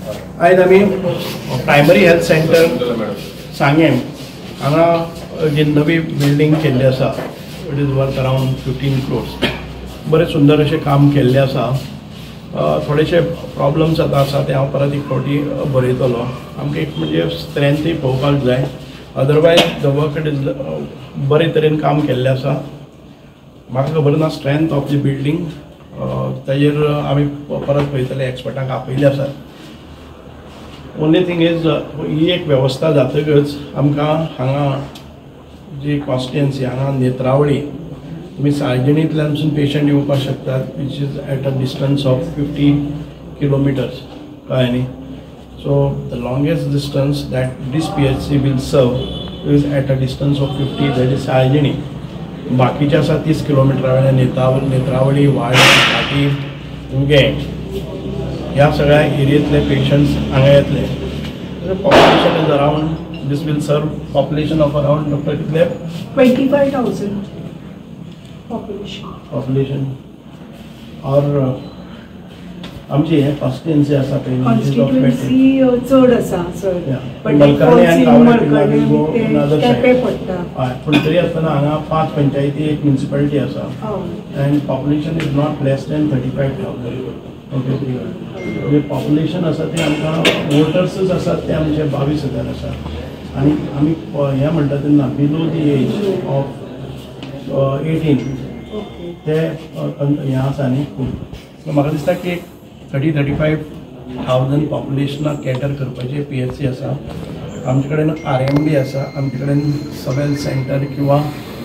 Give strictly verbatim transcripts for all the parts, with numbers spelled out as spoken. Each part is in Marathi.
आयज आमी प्रायमरी हेल्थ सेंटर सांगेम हांगा जी नवी बिल्डींग केल्ली आसा it is worth around fifteen crores बरें सुंदर अशें काम केल्लें आसा. थोडेशे प्रॉब्लम्स आतां आसा ते हांव परत एक फावटी बरयतलो. आमकां एक म्हणजे स्ट्रेंथूय पळोवपाक जाय. Otherwise the work it is बरे तरेन काम केल्लें आसा. म्हाका खबर ना स्ट्रेंथ ऑफ द बिल्डींग ताजेर आमी परत पळयतले एक्सपर्टाक आपयले आसात. ओनली थिंग इज ही एक वेवस्था जातकच आमकां हांगा जी कॉन्स्टिट्युएन्सी हांगा नेत्रावळी तुम्ही सार्वजनीतल्यानसून पेशंट येवपाक शकतात which is at a distance of fifty kilometers कळ्ळें न्ही. So the longest distance that this P H C will serve is at a distance of fifty that is सार्वजनी. बाकीचे आसा तीस किलोमिटरा वयल्यान नेत्रावळी नेत्रावळी वाळी घाटी उगे ह्या सगळ्या एरियेतले पेशंट्स हांगा येतले. Population is around this will serve population of around doctor कितले twenty five thousand population population और आमची हे कॉन्स्टिट्युएन्सी आसा पळय कॉन्स्टिट्युएन्सी चड आसा सर पण मलकार्णी आनी मलकार्णी केपें पडटा हय पूण तरी आसतना हांगा पांच पंचायती एक म्युनिसिपालिटी आसा and population is not less than thirty five thousand okay. म्हणजे पॉप्युलेशन आसा ते आमकां वोटर्सच आसात ते आमचे बावीस हजार आसा आनी आमी हें म्हणटा तेन्ना below the age of eighteen ते हें आसा न्ही खूब. सो म्हाका दिसता की एक थर्टी थर्टी फायव थावजंड पॉप्युलेशनाक कॅटर करपाची पी एच सी आसा. आमचे कडेन आर एम डी आसा आमचे कडेन सब हेल्थ सेंटर किंवा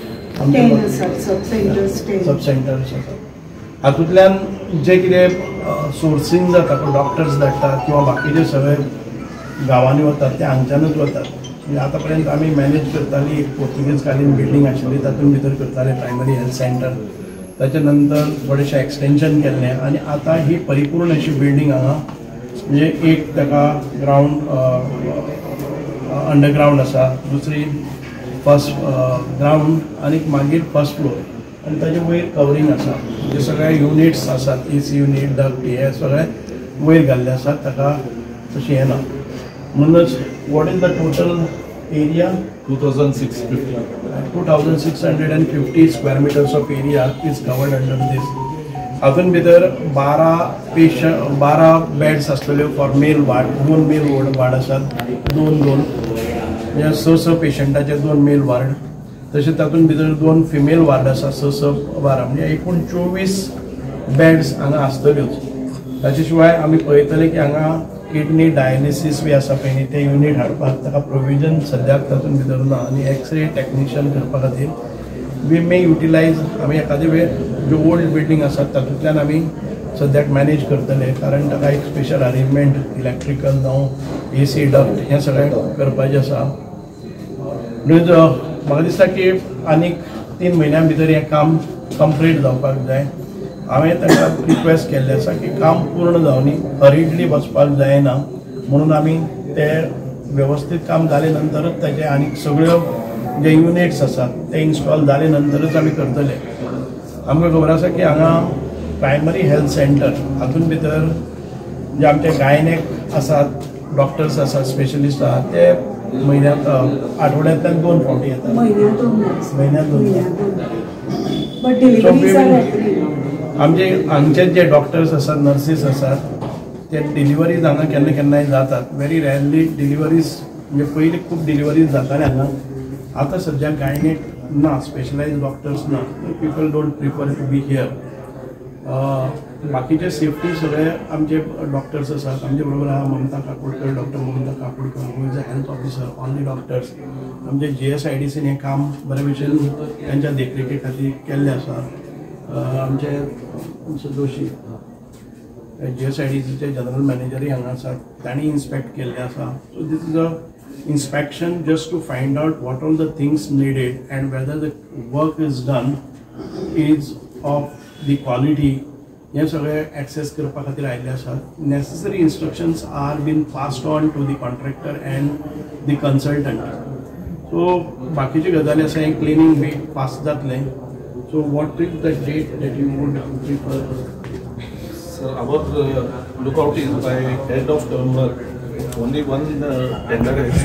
सब सेंटर्स आसा. हातूंतल्यान जे कितें सोर्सींग जाता डॉक्टर्स धाडटात किंवा बाकीचे सगळे गांवांनी वतात ते हांगच्यानूच वतात. म्हणजे आतां पर्यंत आमी मॅनेज करताली एक पोर्तुगीज कालीन बिल्डींग आशिल्ली तातूंत भितर करताले प्रायमरी हेल्थ सेंटर. ताचे नंतर थोडेशें एक्सटेंशन केल्लें आनी आतां ही परिपूर्ण अशी बिल्डींग हांगा म्हणजे एक ताका ग्रावंड अंडरग्रावंड आसा दुसरी फर्स्ट ग्रावंड आनी मागीर फर्स्ट फ्लोर आनी ताचे वयर कवरींग आसा. जे सगळे युनिट्स आसात ए सी युनिट डक्ट हे सगळे वयर घाल्ले आसात ताका तशें हें ना. म्हणूनच what is the total area two thousand six fifty two thousand six hundred and fifty square meters of area is covered under this. हातून भितर बारा पेशंट बारा बेड्स आसतल्यो फॉर मेल वार्ड दोन मेल वार्ड आसात दोन दोन म्हणजे स स पेशंटाचे दोन मेल वार्ड तशेंच तातूंत भितर दोन फिमेल वार्ड आसा स स बारा म्हणजे एकूण चोवीस बेड्स हांगा आसतल्योच. ताचे शिवाय आमी पळयतले की हांगा किडनी डायलिसीस बी आसा पळय न्ही ते युनिट हाडपाक ताका प्रोविजन सद्याक तातूंत भितर ना आनी एक्सरे टॅक्निशियन करपा खातीर वी मे युटिलायज आमी एखादे वेळ ज्यो ओल्ड बिल्डींग आसात तातूंतल्यान आमी सद्याक मॅनेज करतले कारण ताका एक स्पेशल अरेंजमेंट इलेक्ट्रिकल जावं ए सी डक्ट हें सगळें करपाचें आसा. म्हणून म्हाका दिसता की आनीक तीन म्हयन्यां भितर हें काम कंप्लीट जावपाक जाय. हांवें ताका रिक्वेस्ट केल्लें आसा की काम पूर्ण जावनी हरिडली वचपाक जायना म्हणून आमी ते वेवस्थीत काम जाले नंतरच ताचे आनीक सगळ्यो जे युनिट्स आसात ते इन्स्टॉल जाले नंतरच आमी करतले. आमकां खबर आसा की हांगा प्रायमरी हेल्थ सेंटर हातूंत भितर जे आमचे गायनेक आसात डॉक्टर्स आसात स्पेशलिस्ट आसात ते म्हयन्याक आठवड्यांतल्यान दोन फावटी येतात म्हयन्याक दोन. आमचे हांगचे जे डॉक्टर्स आसात नर्सीस आसात ते डिलिव्हरीज हांगा केन्ना केन्नाय जातात. व्हेरी रेअरली डिलिव्हरीज म्हणजे पयलीं खूब डिलिव्हरीज जाताले हांगा. आतां सद्याक गायनेक ना स्पेशलायज डॉक्टर्स ना people don't prefer to be here. बाकीचे सेफ्टी सगळे आमचे डॉक्टर्स आसात. आमचे बरोबर आहा Mamata Kakodkar doctor Mamata Kakodkar who is a health officer only doctors. आमचे जी एस आय डी सीन हें काम बरे भशेन त्यांच्या देखरेखी खातीर केल्लें आसा. आमचे Joshi G S I D सीचे जनरल मॅनेजरूय हांगा आसात तांणी इन्स्पेक्ट केल्लें आसा. So this is a inspection just to find out what all the things needed and whether the work is done is of the quality. हे सगळे एक्सेस करपा खातीर आयिल्ले आसात. Necessary instructions are been passed on to the contractor and the consultant. So बाकीचे गजाली आसा हें क्लिनींग बी फास्ट जातलें. So what is the date that you would prefer? Sir, our uh, lookout is by end of November. Only one uh, tender is.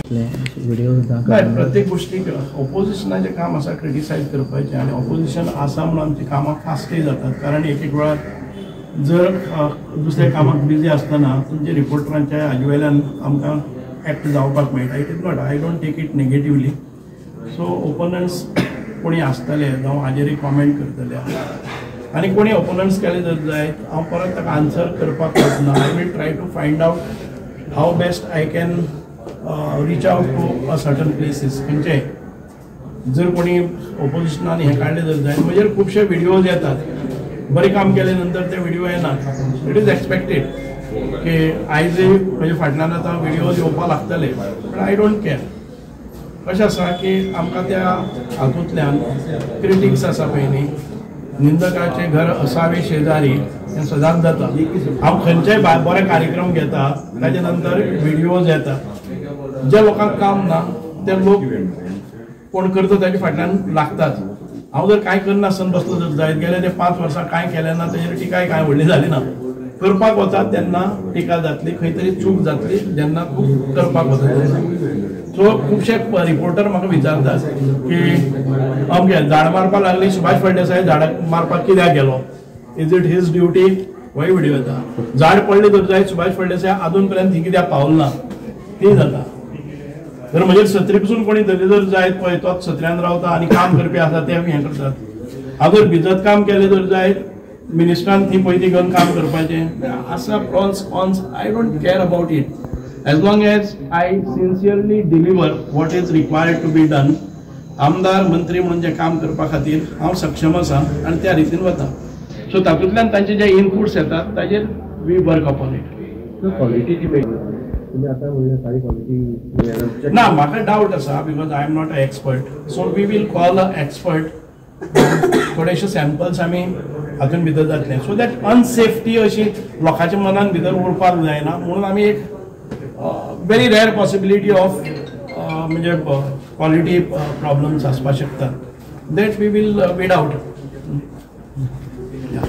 नाही प्रत्येक गोष्टीक ऑपोजिशनाचें काम आसा क्रिटिसायज करपाचें आनी ऑपोजिशन आसा म्हणून आमची कामां फास्टय जातात कारण एक एक वेळार जर दुसऱ्या कामाक बिजी आसतना तुमच्या रिपोर्टरांच्या हाजे वयल्यान आमकां एक्ट जावपाक मेळटा. It is not I don't take it negatively. So opponents कोणी आसतले जावं हाजेरय कॉमेंट करतले आनी कोणी ओपोनंट्स केले जर जायत हांव परत ताका आन्सर करपाक वचना. I will try to find out how best I can reach out to a certain places. खंयचे जर कोणी ओपोजिशनान हें काडलें जर जायत म्हजेर खुबशे व्हिडिओज येतात. बरें काम केले नंतर ते व्हिडिओ येनात. इट इज एक्सपेक्टेड की आयजय म्हजे फाटल्यान आतां व्हिडिओज येवपाक लागतले बट आय डोंट केअर. कशें आसा की आमकां त्या हातूंतल्यान क्रिटिक्स आसा पळय न्ही निंदकाचे घर असावे शेजारी हें सदांच जाता. हांव खंयचेय बरे कार्यक्रम घेता ताजे नंतर व्हिडिओज येतात. जे लोकांक काम ना ते लोक कोण करता ताजे फाटल्यान लागतात. हांव जर कांय करनासतना बसलो जर जायत गेले ते पांच वर्सां कांय केलें ना ताजेर टिकाय कांय व्हडली जाली ना. करपाक वतात तेन्ना टिका जातली खंय तरी चूक जातली जेन्ना खूब करपाक वता. सो खुबशे रिपोर्टर म्हाका विचारतात की अमकें झाड मारपाक लागली सुभाष फळदेसाय झाड मारपाक कित्याक गेलो. इज इट हीज ड्युटी होय व्हिडिओ येता. झाड पडले तर जाय सुभाष फळदेसाय अजून पर्यंत थंय कित्याक पावलो ना ती जाता. जर म्हजेर सत्री पसून कोणी धरले जर जायत पळय तोच सत्र्यान रावता आनी काम करपी आसा ते हें करतात. हांव जर भिजत काम केलें जर जायत मिनिस्टरान थंय पयलीं घेवन काम करपाचें आसा pros cons I don't care about it. As long as I sincerely deliver what is required to be done. आमदार मंत्री म्हणून जें काम करपा खातीर हांव सक्षम आसा आनी त्या रितीन वता. सो तातूंतल्यान तांचे जे इनपुट्स येतात ताजेर वी वर्क अपॉन इट. ना म्हाका डावट आसा because I am not a expert. So we will call a expert. थोडेशे सॅम्पल्स आमी हातून भितर जातले सो दॅट अनसेफ्टी अशी लोकांच्या मनान भितर उरपाक जायना म्हणून आमी एक व्हेरी रेअर पॉसिबिलिटी ऑफ म्हणजे क्वॉलिटी प्रॉब्लम्स आसपाक शकतात. That we will weed out.